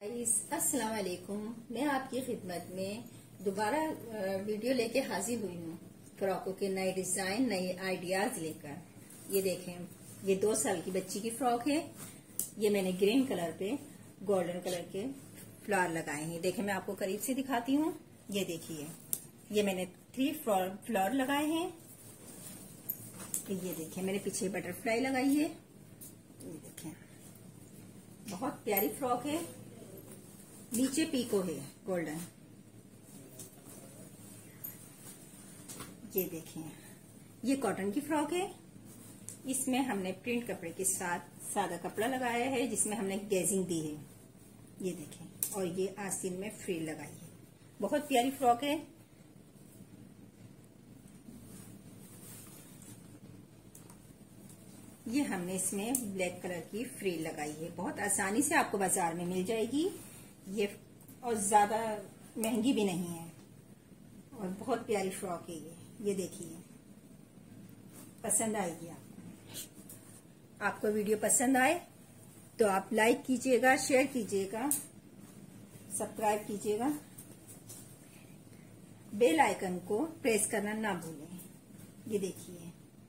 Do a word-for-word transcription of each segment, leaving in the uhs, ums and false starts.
अस्सलाम वालेकुम। मैं आपकी खिदमत में दोबारा वीडियो लेके हाजिर हुई हूँ फ्रॉकों के नए डिजाइन, नए आइडियाज लेकर। ये देखें, ये दो साल की बच्ची की फ्रॉक है। ये मैंने ग्रीन कलर पे गोल्डन कलर के फ्लावर लगाए हैं। देखें, मैं आपको करीब से दिखाती हूँ। ये देखिए, ये मैंने थ्री फ्लावर लगाए हैं। ये देखिए, मैंने पीछे बटरफ्लाई लगाई है। ये देखें, बहुत प्यारी फ्रॉक है। नीचे पीको है गोल्डन। ये देखें, ये कॉटन की फ्रॉक है। इसमें हमने प्रिंट कपड़े के साथ सादा कपड़ा लगाया है, जिसमें हमने गेजिंग दी है। ये देखें, और ये आस्तीन में फ्रिल लगाई है। बहुत प्यारी फ्रॉक है। ये हमने इसमें ब्लैक कलर की फ्रिल लगाई है। बहुत आसानी से आपको बाजार में मिल जाएगी ये, और ज्यादा महंगी भी नहीं है, और बहुत प्यारी फ्रॉक है ये। ये देखिए, पसंद आएगी आपको। आपको वीडियो पसंद आए तो आप लाइक कीजिएगा, शेयर कीजिएगा, सब्सक्राइब कीजिएगा, बेल आइकन को प्रेस करना ना भूलें। ये देखिए,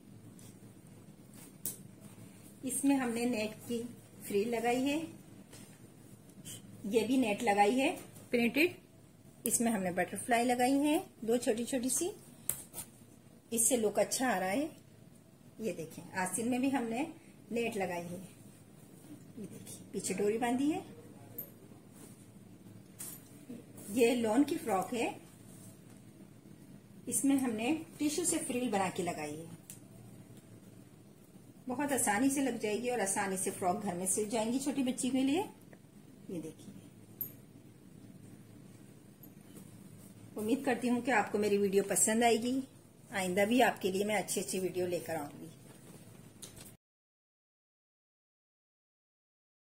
इसमें हमने नेट की फ्रिल लगाई है। ये भी नेट लगाई है प्रिंटेड। इसमें हमने बटरफ्लाई लगाई है, दो छोटी छोटी सी। इससे लुक अच्छा आ रहा है। ये देखें, आस्तीन में भी हमने नेट लगाई है। ये देखिए, पीछे डोरी बांधी है। ये लॉन की फ्रॉक है। इसमें हमने टिश्यू से फ्रिल बना के लगाई है। बहुत आसानी से लग जाएगी और आसानी से फ्रॉक घर में सिल जाएंगी छोटी बच्ची के लिए। ये देखिए, उम्मीद करती हूँ कि आपको मेरी वीडियो पसंद आएगी। आइंदा भी आपके लिए मैं अच्छी अच्छी वीडियो लेकर आऊंगी।